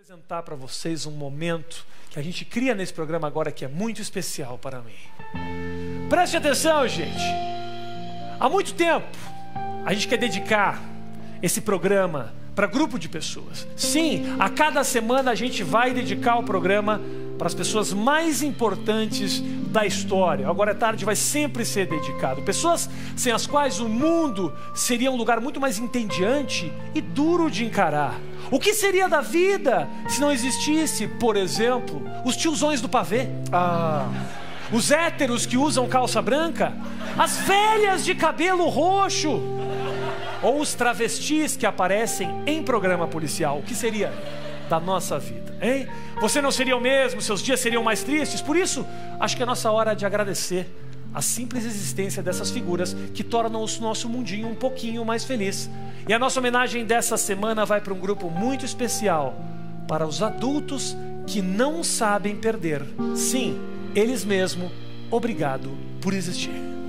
Apresentar para vocês um momento que a gente cria nesse programa agora que é muito especial para mim. Preste atenção, gente. Há muito tempo a gente quer dedicar esse programa para grupo de pessoas. Sim, a cada semana a gente vai dedicar o programa para as pessoas mais importantes da história. Agora é tarde, vai sempre ser dedicado. Pessoas sem as quais o mundo seria um lugar muito mais entediante e duro de encarar. O que seria da vida se não existisse, por exemplo, os tiozões do pavê? Os héteros que usam calça branca? As velhas de cabelo roxo? Ou os travestis que aparecem em programa policial? O que seria da nossa vida, hein? Você não seria o mesmo, seus dias seriam mais tristes. Por isso, acho que é nossa hora de agradecer a simples existência dessas figuras que tornam o nosso mundinho um pouquinho mais feliz. E a nossa homenagem dessa semana vai para um grupo muito especial, para os adultos que não sabem perder. Sim, eles mesmos. Obrigado por existir.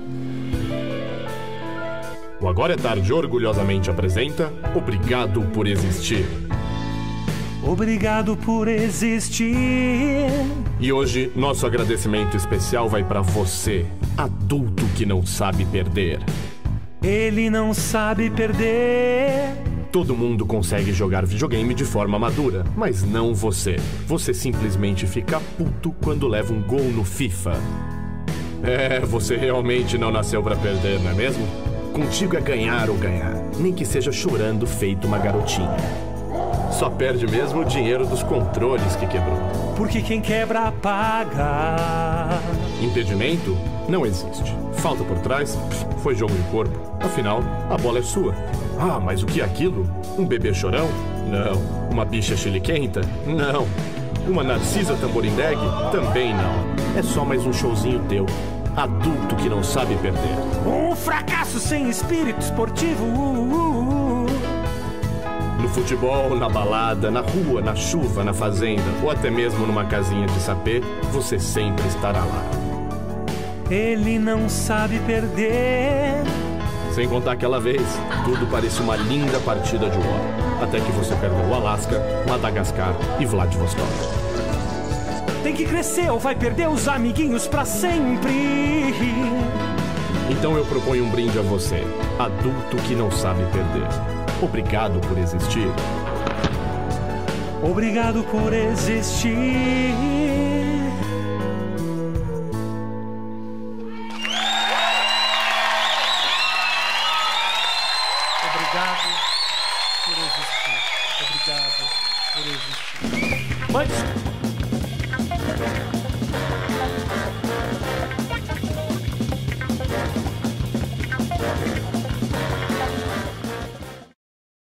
O Agora é Tarde orgulhosamente apresenta Obrigado por Existir. Obrigado por existir. E hoje, nosso agradecimento especial vai para você, adulto que não sabe perder. Ele não sabe perder. Todo mundo consegue jogar videogame de forma madura, mas não você. Você simplesmente fica puto quando leva um gol no FIFA. Você realmente não nasceu para perder, não é mesmo? Contigo é ganhar ou ganhar, nem que seja chorando feito uma garotinha. Só perde mesmo o dinheiro dos controles que quebrou. Porque quem quebra paga. Impedimento? Não existe. Falta por trás? Foi jogo de corpo. Afinal, a bola é sua. Mas o que é aquilo? Um bebê chorão? Não. Uma bicha chiliquenta? Não. Uma narcisa tamborindeg? Também não. É só mais um showzinho teu. Adulto que não sabe perder. Um fracasso sem espírito esportivo. No futebol, na balada, na rua, na chuva, na fazenda ou até mesmo numa casinha de sapê, você sempre estará lá. Ele não sabe perder. Sem contar aquela vez, tudo parecia uma linda partida de War. Até que você perdeu o Alasca, Madagascar e Vladivostok. Tem que crescer ou vai perder os amiguinhos pra sempre. Então eu proponho um brinde a você, adulto que não sabe perder. Obrigado por existir. Obrigado por existir. Obrigado por existir. Obrigado por existir. Mas